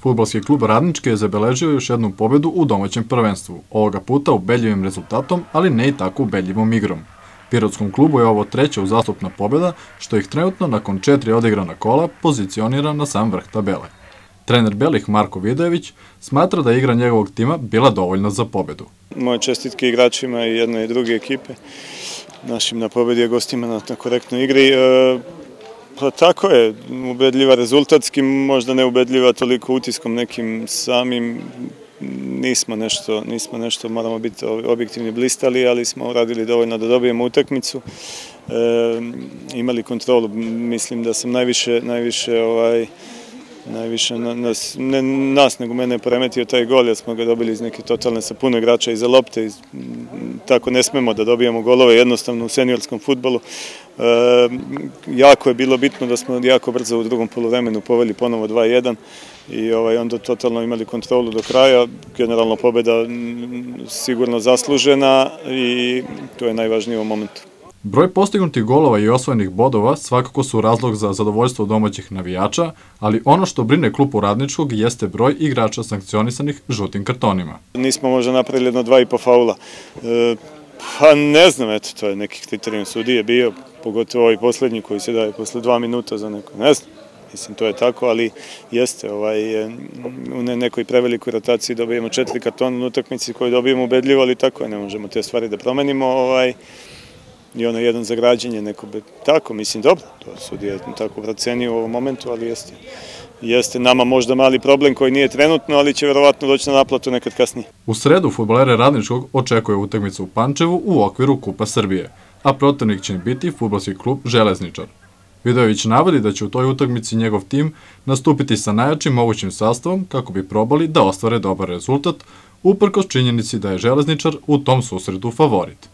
Fudbalski klub Radnički je zabeležio još jednu pobedu u domaćem prvenstvu, ovoga puta ubedljivim rezultatom, ali ne i tako ubedljivom igrom. Pirotskom klubu je ovo treća uzastopna pobeda, što ih trenutno nakon 4 odigrana kola pozicionira na sam vrh tabele. Trener Belih Marko Vidojević smatra da je igra njegovog tima bila dovoljna za pobedu. Moje čestitke igračima i jedne i druge ekipe, našim na pobedi, a gostima na korektnoj igri. Pa tako je, ubedljiva rezultatski, možda ne ubedljiva toliko utiskom nekim samim. Nismo nešto, moramo biti objektivni, blistali, ali smo uradili dovoljno da dobijemo utakmicu. Imali kontrolu, mislim da sam najviše ne nas nego mene poremetio taj gol, jer smo ga dobili iz neke totalne sa puno igrača iza lopte. Tako ne smemo da dobijamo golove jednostavno u seniorskom fudbalu. Jako je bilo bitno da smo jako brzo u drugom poluvremenu poveli ponovo 2-1 i onda totalno imali kontrolu do kraja. Generalno pobeda sigurno zaslužena i to je najvažnije u momentu. Broj postignutih golova i osvojenih bodova svakako su razlog za zadovoljstvo domaćih navijača, ali ono što brine klub Radničkog jeste broj igrača sankcionisanih žutim kartonima. Nismo možda napravili jedno 2,5 faula. Pa ne znam, eto, to je neki kriterijum sudije bio, pogotovo ovaj posljednji koji se daje posle 2 minuta za neko, ne znam. Mislim, to je tako, ali jeste, u nekoj prevelikoj rotaciji dobijemo 4 kartona na utakmici koju dobijemo ubedljivo, ali tako je, ne možemo te stvari da promenimo, i ono jedan za građenje, neko bi tako, mislim, dobro, to sudija je tako procenio u ovom momentu, ali jeste nama možda mali problem koji nije trenutno, ali će verovatno doći na naplatu nekad kasnije. U sredu fudbalere Radničkog očekuje utakmicu u Pančevu u okviru Kupa Srbije, a protivnik će biti fudbalski klub Železničar. Vidojević navodi da će u toj utakmici njegov tim nastupiti sa najjačim mogućim sastavom kako bi probali da ostvare dobar rezultat, uprkos činjenici da je Železničar u tom susretu favorit.